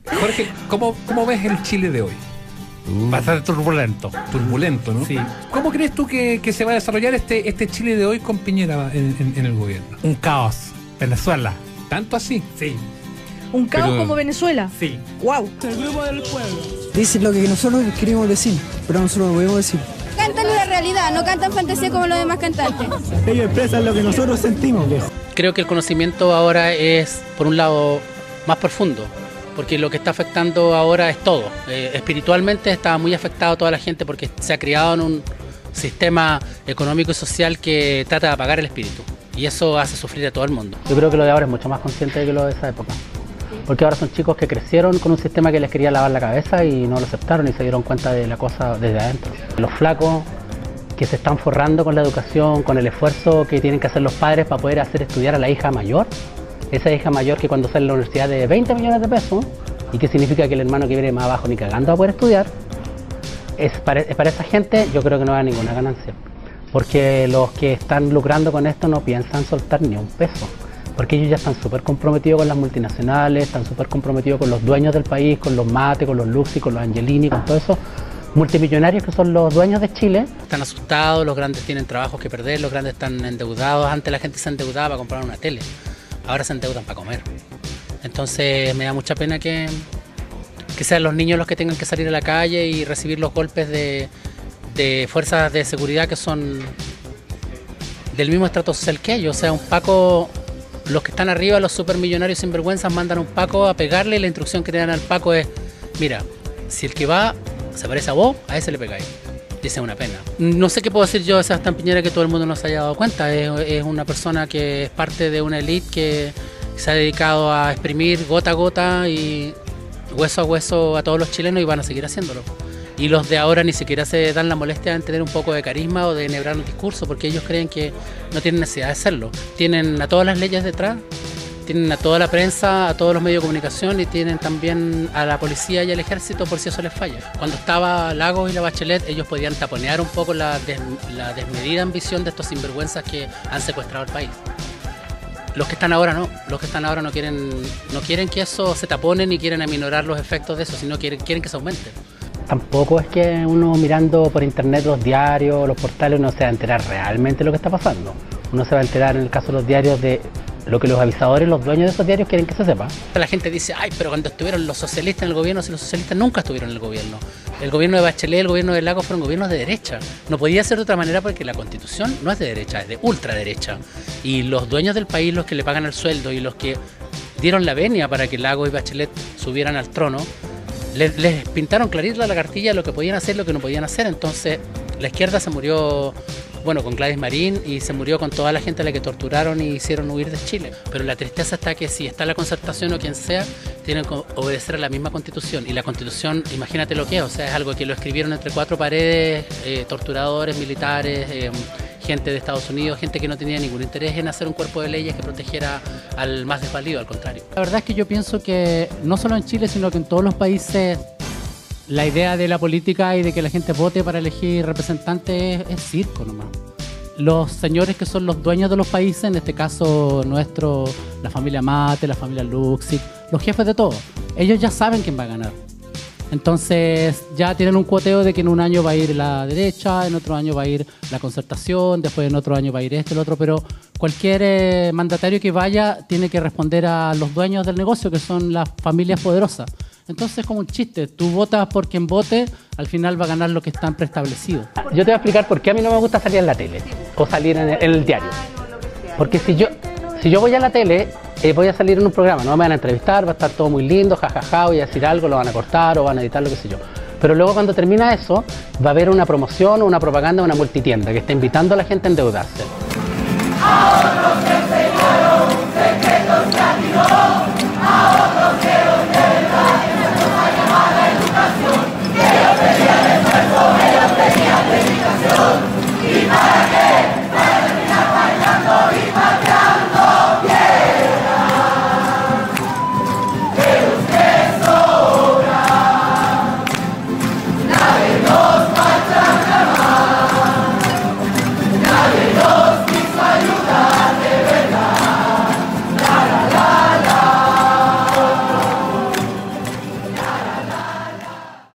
Jorge, ¿cómo ves el Chile de hoy? Bastante turbulento. Turbulento, ¿no? Sí. ¿Cómo crees tú que se va a desarrollar este Chile de hoy con Piñera en el gobierno? Un caos. Venezuela. ¿Tanto así? Sí. ¿Un caos Pero- como Venezuela? Sí. ¡Wow! Dicen lo que nosotros queremos decir, pero nosotros no podemos decir. Cantan una realidad, no cantan fantasía como los demás cantantes. Ellos expresan lo que nosotros sentimos, viejo. Creo que el conocimiento ahora es, por un lado, más profundo, porque lo que está afectando ahora es todo. Espiritualmente está muy afectado toda la gente porque se ha criado en un sistema económico y social que trata de apagar el espíritu, y eso hace sufrir a todo el mundo. Yo creo que lo de ahora es mucho más consciente que lo de esa época, porque ahora son chicos que crecieron con un sistema que les quería lavar la cabeza y no lo aceptaron y se dieron cuenta de la cosa desde adentro. Los flacos que se están forrando con la educación, con el esfuerzo que tienen que hacer los padres para poder hacer estudiar a la hija mayor, esa hija mayor que cuando sale a la universidad de 20 millones de pesos, y que significa que el hermano que viene más abajo ni cagando va a poder estudiar, para esa gente yo creo que no va a ninguna ganancia, porque los que están lucrando con esto no piensan soltar ni un peso, porque ellos ya están súper comprometidos con las multinacionales, están súper comprometidos con los dueños del país, con los Mate, con los Luxi, con los Angelini, con todo eso. Multimillonarios que son los dueños de Chile. Están asustados, los grandes tienen trabajos que perder, los grandes están endeudados. Antes la gente se endeudaba para comprar una tele, ahora se endeudan para comer. Entonces me da mucha pena que sean los niños los que tengan que salir a la calle y recibir los golpes de fuerzas de seguridad que son del mismo estrato social que ellos. O sea, un Paco, los que están arriba, los supermillonarios sinvergüenzas, mandan a un Paco a pegarle y la instrucción que le dan al Paco es: mira, si el que va se parece a vos, a ese le pegáis. Dice, una pena. No sé qué puedo decir yo de Sebastián Piñera que todo el mundo no se haya dado cuenta. Es una persona que es parte de una élite que se ha dedicado a exprimir gota a gota y hueso a hueso a todos los chilenos, y van a seguir haciéndolo. Y los de ahora ni siquiera se dan la molestia en tener un poco de carisma o de enhebrar un discurso, porque ellos creen que no tienen necesidad de hacerlo. Tienen a todas las leyes detrás, tienen a toda la prensa, a todos los medios de comunicación, y tienen también a la policía y al ejército por si eso les falla. Cuando estaba Lagos y la Bachelet, ellos podían taponear un poco la desmedida ambición de estos sinvergüenzas que han secuestrado el país. Los que están ahora no, los que están ahora no quieren que eso se tapone ni quieren aminorar los efectos de eso, sino quieren que se aumente. Tampoco es que uno mirando por internet los diarios, los portales, uno se va a enterar realmente de lo que está pasando. Uno se va a enterar en el caso de los diarios de lo que los avisadores, los dueños de esos diarios quieren que se sepa. La gente dice, ay, pero cuando estuvieron los socialistas en el gobierno, si los socialistas nunca estuvieron en el gobierno. El gobierno de Bachelet, el gobierno de Lagos fueron gobiernos de derecha. No podía ser de otra manera porque la Constitución no es de derecha, es de ultraderecha. Y los dueños del país, los que le pagan el sueldo y los que dieron la venia para que Lagos y Bachelet subieran al trono, les pintaron clarita la cartilla de lo que podían hacer y lo que no podían hacer. Entonces la izquierda se murió, bueno, con Gladys Marín, y se murió con toda la gente a la que torturaron y hicieron huir de Chile. Pero la tristeza está que si está la Concertación o quien sea, tienen que obedecer a la misma Constitución. Y la Constitución, imagínate lo que es, o sea, es algo que lo escribieron entre cuatro paredes, torturadores, militares, gente de Estados Unidos, gente que no tenía ningún interés en hacer un cuerpo de leyes que protegiera al más desvalido, al contrario. La verdad es que yo pienso que no solo en Chile, sino que en todos los países, la idea de la política y de que la gente vote para elegir representantes es circo nomás. Los señores que son los dueños de los países, en este caso nuestro, la familia Mate, la familia Luxi, los jefes de todo, ellos ya saben quién va a ganar. Entonces ya tienen un cuoteo de que en un año va a ir la derecha, en otro año va a ir la Concertación, después en otro año va a ir el otro, pero cualquier mandatario que vaya tiene que responder a los dueños del negocio, que son las familias poderosas. Entonces es como un chiste, tú votas por quien vote, al final va a ganar lo que están preestablecidos. Yo te voy a explicar por qué a mí no me gusta salir en la tele o salir en el diario. Porque si yo voy a la tele, voy a salir en un programa, no me van a entrevistar, va a estar todo muy lindo, jajaja, voy a decir algo, lo van a cortar o van a editar, lo que sé yo. Pero luego cuando termina eso, va a haber una promoción o una propaganda de una multitienda que está invitando a la gente a endeudarse.